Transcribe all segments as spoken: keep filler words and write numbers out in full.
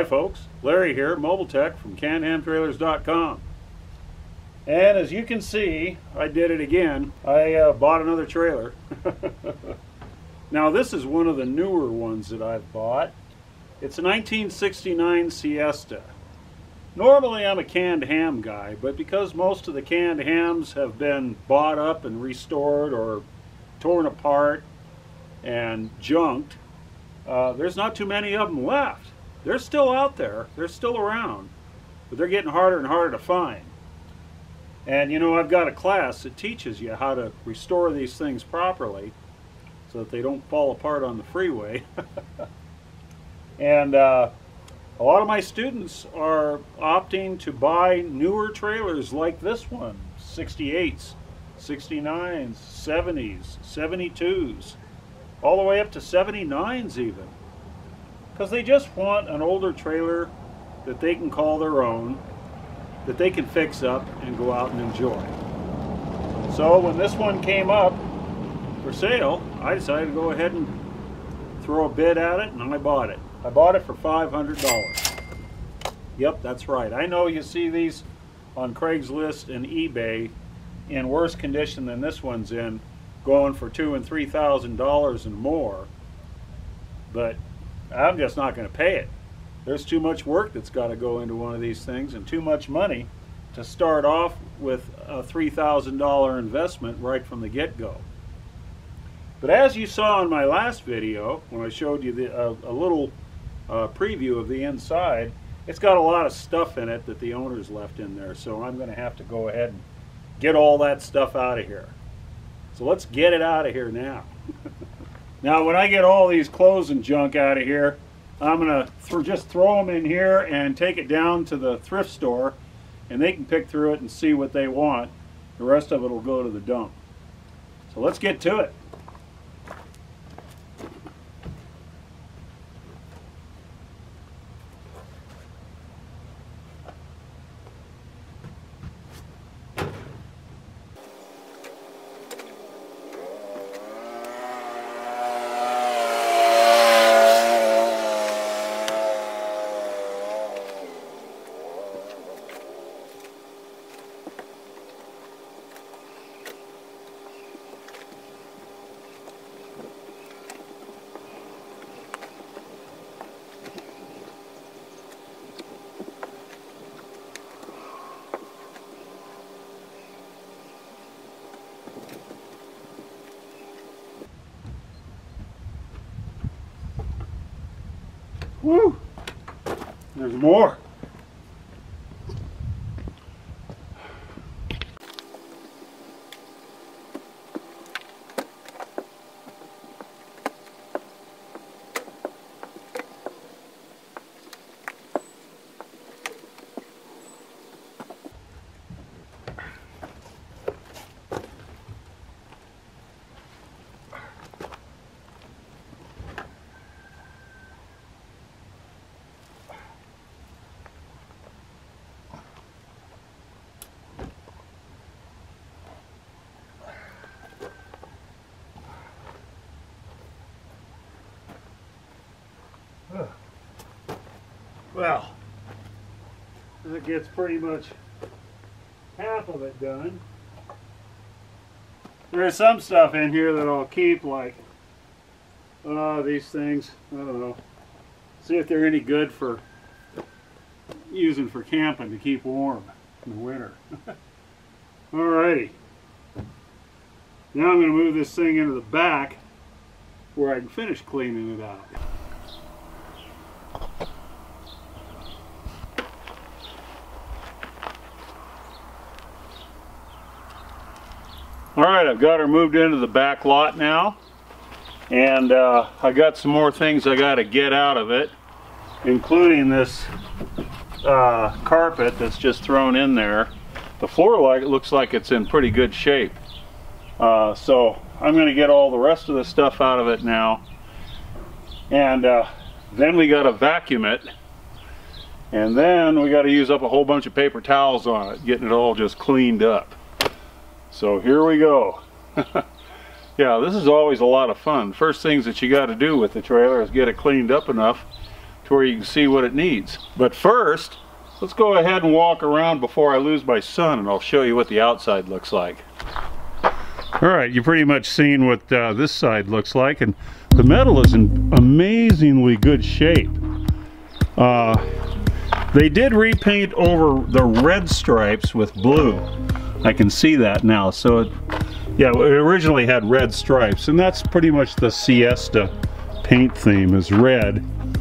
folks, Larry here, Mobile Tech from Can Ham Trailers dot com. And as you can see, I did it again. I uh, bought another trailer. Now this is one of the newer ones that I've bought. It's a nineteen sixty-nine Siesta. Normally I'm a canned ham guy, but because most of the canned hams have been bought up and restored or torn apart and junked, uh, there's not too many of them left. They're still out there, they're still around, but they're getting harder and harder to find. And you know, I've got a class that teaches you how to restore these things properly so that they don't fall apart on the freeway. And uh, a lot of my students are opting to buy newer trailers like this one, sixty-eights, sixty-nines, seventies, seventy-twos, all the way up to seventy-nines even. Because they just want an older trailer that they can call their own, that they can fix up and go out and enjoy. So when this one came up for sale, I decided to go ahead and throw a bid at it, and I bought it. I bought it for five hundred dollars. Yep, that's right. I know you see these on Craigslist and eBay in worse condition than this one's in, going for two and three thousand dollars and more. But I'm just not going to pay it. There's too much work that's got to go into one of these things, and too much money to start off with a three thousand dollar investment right from the get-go. But as you saw in my last video, when I showed you the, uh, a little uh, preview of the inside, it's got a lot of stuff in it that the owners left in there, so I'm going to have to go ahead and get all that stuff out of here. So let's get it out of here now. Now when I get all these clothes and junk out of here, I'm going to th just throw them in here and take it down to the thrift store, and they can pick through it and see what they want. The rest of it will go to the dump. So let's get to it. Woo! There's more. Well, that gets pretty much half of it done. There's some stuff in here that I'll keep, like uh, these things, I don't know, see if they're any good for using for camping to keep warm in the winter. Alrighty, now I'm going to move this thing into the back where I can finish cleaning it out. Alright, I've got her moved into the back lot now, and uh, I got some more things I got to get out of it, including this uh, carpet that's just thrown in there. The floor like, it looks like it's in pretty good shape, uh, so I'm going to get all the rest of the stuff out of it now, and uh, then we got to vacuum it, and then we got to use up a whole bunch of paper towels on it, getting it all just cleaned up. So here we go. Yeah, this is always a lot of fun. First things that you got to do with the trailer is get it cleaned up enough to where you can see what it needs. But first, let's go ahead and walk around before I lose my son, and I'll show you what the outside looks like. All right, you've pretty much seen what uh, this side looks like, and the metal is in amazingly good shape. Uh, they did repaint over the red stripes with blue. I can see that now. So it, yeah, it originally had red stripes, and that's pretty much the Siesta paint theme, is red.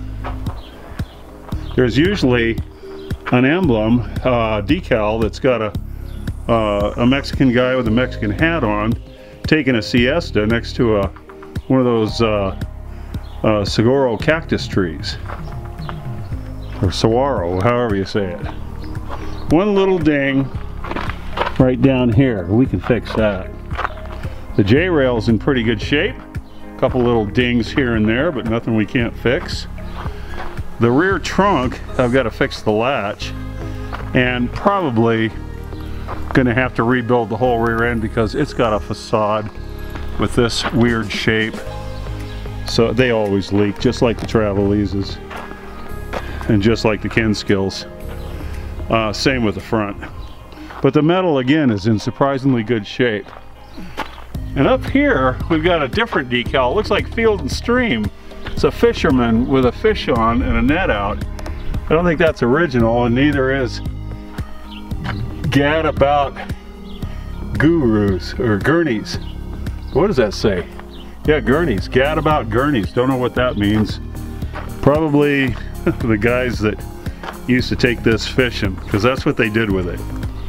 There's usually an emblem, uh, decal, that's got a uh, a Mexican guy with a Mexican hat on taking a siesta next to a one of those uh, uh, saguaro cactus trees, or saguaro, however you say it. One little ding right down here, we can fix that. The J-rail's in pretty good shape. A couple little dings here and there, but nothing we can't fix. The rear trunk, I've got to fix the latch, and probably gonna have to rebuild the whole rear end because it's got a facade with this weird shape. So they always leak, just like the Travalises and just like the Kenskills. Uh, same with the front. But the metal, again, is in surprisingly good shape. And up here, we've got a different decal. It looks like Field and Stream. It's a fisherman with a fish on and a net out. I don't think that's original, and neither is Gadabout Gurus, or Gurneys. What does that say? Yeah, Gurneys. Gadabout Gurneys. Don't know what that means. Probably the guys that used to take this fishing, because that's what they did with it.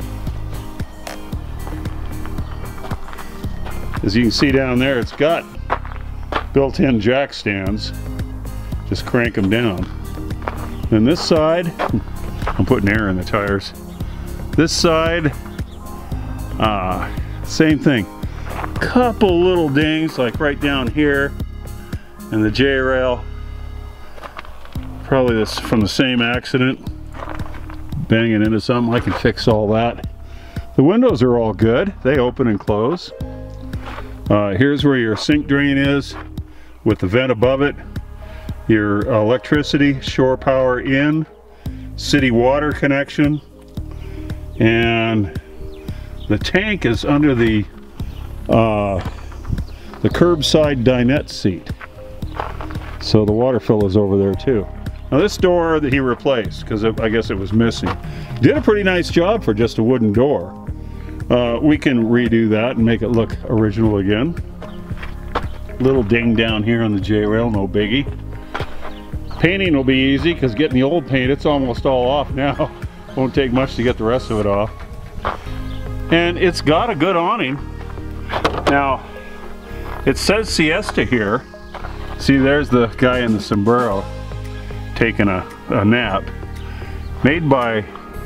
As you can see down there, it's got built-in jack stands. Just crank them down. And this side, I'm putting air in the tires. This side, uh, same thing. Couple little dings, like right down here, and the J-rail, probably this from the same accident, banging into something. I can fix all that. The windows are all good. They open and close. Uh, here's where your sink drain is, with the vent above it. Your electricity, shore power in, city water connection, and the tank is under the uh, the curbside dinette seat. So the water fill is over there too. Now this door that he replaced, because I guess it was missing, did a pretty nice job for just a wooden door. Uh, we can redo that and make it look original again. Little ding down here on the J-rail, no biggie. Painting will be easy, because getting the old paint, it's almost all off now. Won't take much to get the rest of it off. And it's got a good awning. Now, it says Siesta here. See, there's the guy in the sombrero taking a, a nap. Made by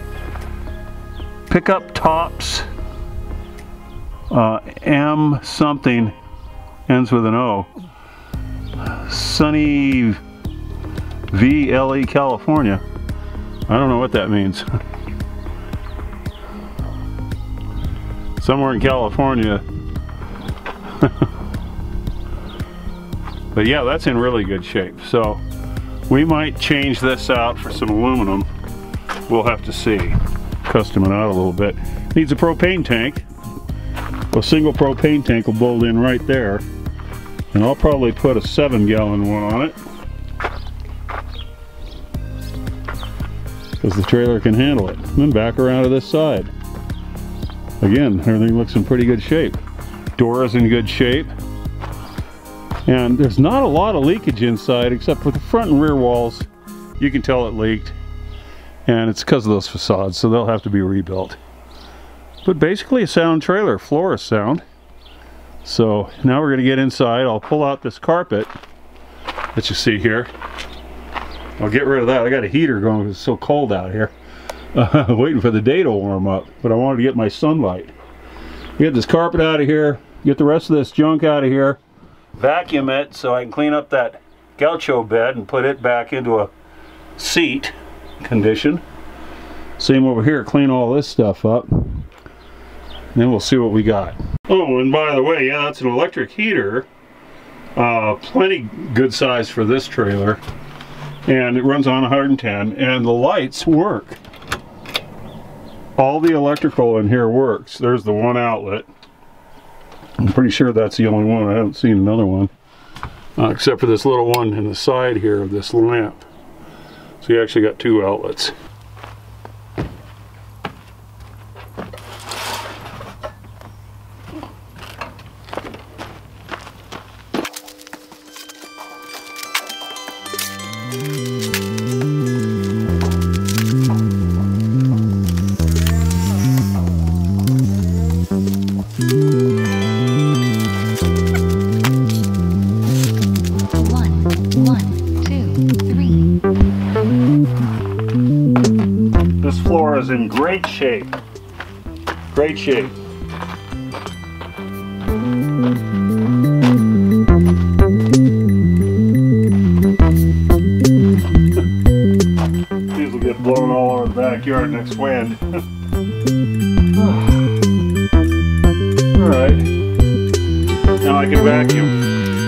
Pickup Tops, uh, M something, ends with an O. Sunny V L E, California. I don't know what that means. Somewhere in California. But yeah, that's in really good shape. So we might change this out for some aluminum. We'll have to see. Custom it out a little bit. Needs a propane tank. A single propane tank will bolt in right there. And I'll probably put a seven gallon one on it, because the trailer can handle it. And then back around to this side. Again, everything looks in pretty good shape. Door is in good shape. And there's not a lot of leakage inside, except for the front and rear walls. You can tell it leaked. And it's because of those facades, so they'll have to be rebuilt. But basically a sound trailer, floor is sound. So now we're gonna get inside. I'll pull out this carpet that you see here. I'll get rid of that. I got a heater going because it's so cold out here. Uh, waiting for the day to warm up, but I wanted to get my sunlight. Get this carpet out of here, get the rest of this junk out of here, vacuum it so I can clean up that gaucho bed and put it back into a seat condition. Same over here, clean all this stuff up. Then we'll see what we got. Oh, and by the way, yeah, that's an electric heater. Uh, plenty good size for this trailer. and it runs on one hundred ten, and the lights work. All the electrical in here works. There's the one outlet. I'm pretty sure that's the only one. I haven't seen another one. Uh, except for this little one in the side here of this lamp. So you actually got two outlets. This floor is in great shape. Great shape. These will get blown all over the backyard next wind. Alright. Now I can vacuum.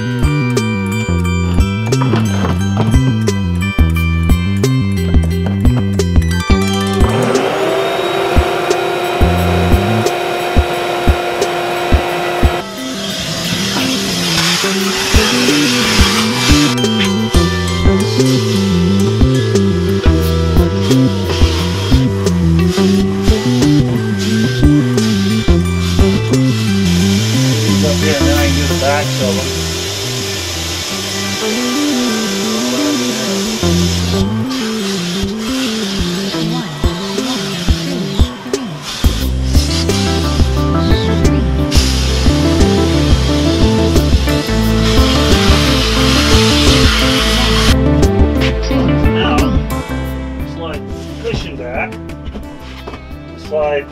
Slide.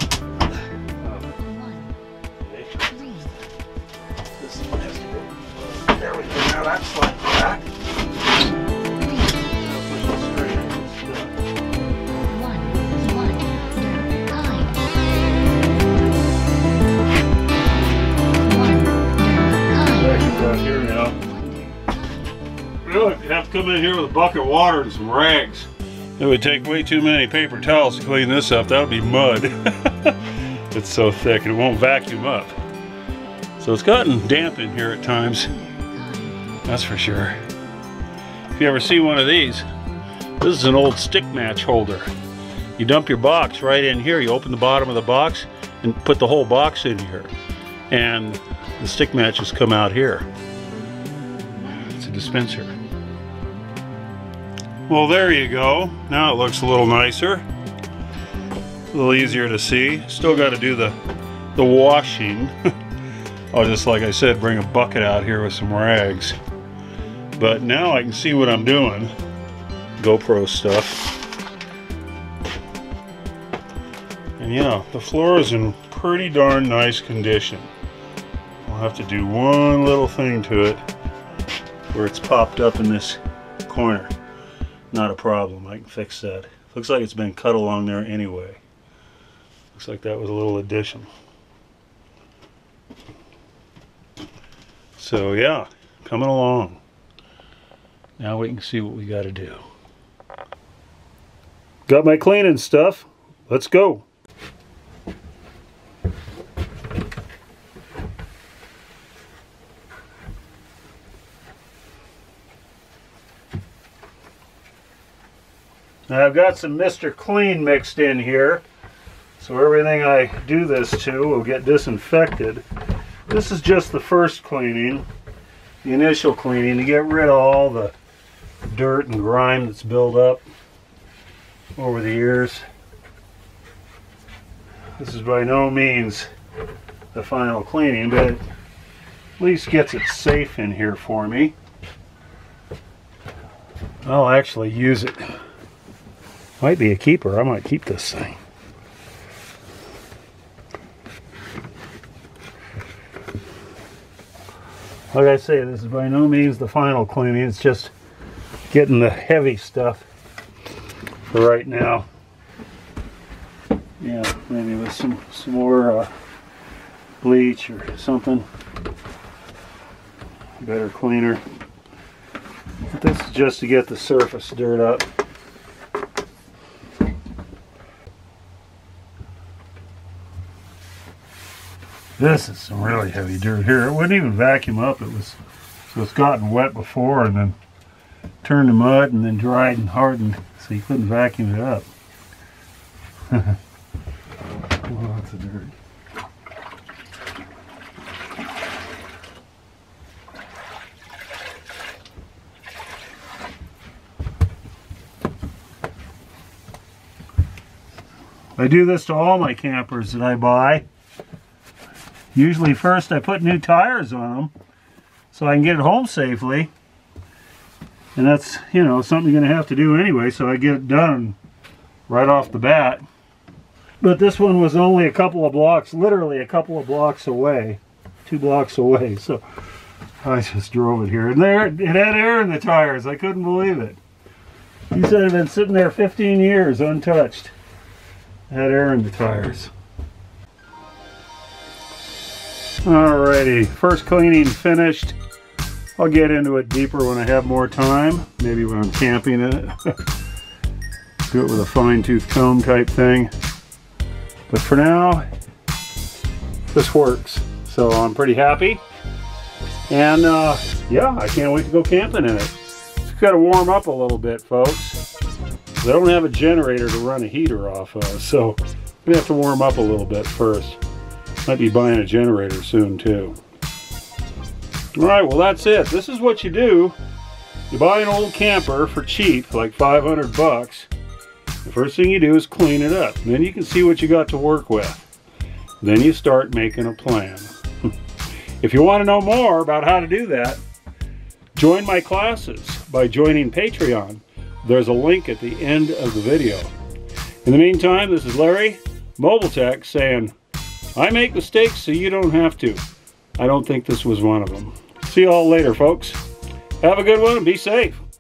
This one has to go. There we go. Now that slides back. Here now. Really have to come in here with a bucket of water and some rags. It would take way too many paper towels to clean this up. That would be mud. It's so thick and it won't vacuum up. So it's gotten damp in here at times. That's for sure. If you ever see one of these, this is an old stick match holder. You dump your box right in here. You open the bottom of the box and put the whole box in here. And the stick matches come out here. It's a dispenser. Well, there you go. Now it looks a little nicer. A little easier to see. Still got to do the, the washing. I'll just, like I said, bring a bucket out here with some rags. But now I can see what I'm doing. GoPro stuff. And yeah, the floor is in pretty darn nice condition. I'll have to do one little thing to it where it's popped up in this corner. Not a problem, I can fix that. Looks like it's been cut along there anyway. Looks like that was a little addition. So yeah, coming along. Now we can see what we got to do. Got my cleaning stuff. Let's go. Now I've got some Mister Clean mixed in here, so everything I do this to will get disinfected. This is just the first cleaning, the initial cleaning, to get rid of all the dirt and grime that's built up over the years. This is by no means the final cleaning, but it at least gets it safe in here for me. I'll actually use it. Might be a keeper. I might keep this thing. Like I say, this is by no means the final cleaning. It's just getting the heavy stuff for right now. Yeah, maybe with some, some more uh, bleach or something. Better cleaner. This is just to get the surface dirt up. This is some really heavy dirt here. It wouldn't even vacuum up. It was, so it's gotten wet before and then turned to mud and then dried and hardened, so you couldn't vacuum it up. Lots of dirt. I do this to all my campers that I buy. Usually first I put new tires on them so I can get it home safely. And that's, you know, something you're going to have to do anyway, so I get it done right off the bat. But this one was only a couple of blocks, literally a couple of blocks away. Two blocks away, so I just drove it here. And there, it had air in the tires. I couldn't believe it. He said it had been sitting there fifteen years untouched. It had air in the tires. Alrighty, first cleaning finished. I'll get into it deeper when I have more time, maybe when I'm camping in it. Do it with a fine-tooth comb type thing. But for now, this works. So I'm pretty happy. And uh, yeah, I can't wait to go camping in it. It's got to warm up a little bit, folks. I don't have a generator to run a heater off of, so I'm gonna have to warm up a little bit first. Might be buying a generator soon too. Alright, well that's it. This is what you do. You buy an old camper for cheap, like five hundred bucks. The first thing you do is clean it up. Then you can see what you got to work with. Then you start making a plan. If you want to know more about how to do that, join my classes by joining Patreon. There's a link at the end of the video. In the meantime, this is Larry, Mobile Tech, saying, I make mistakes so you don't have to. I don't think this was one of them. See you all later, folks. Have a good one and be safe.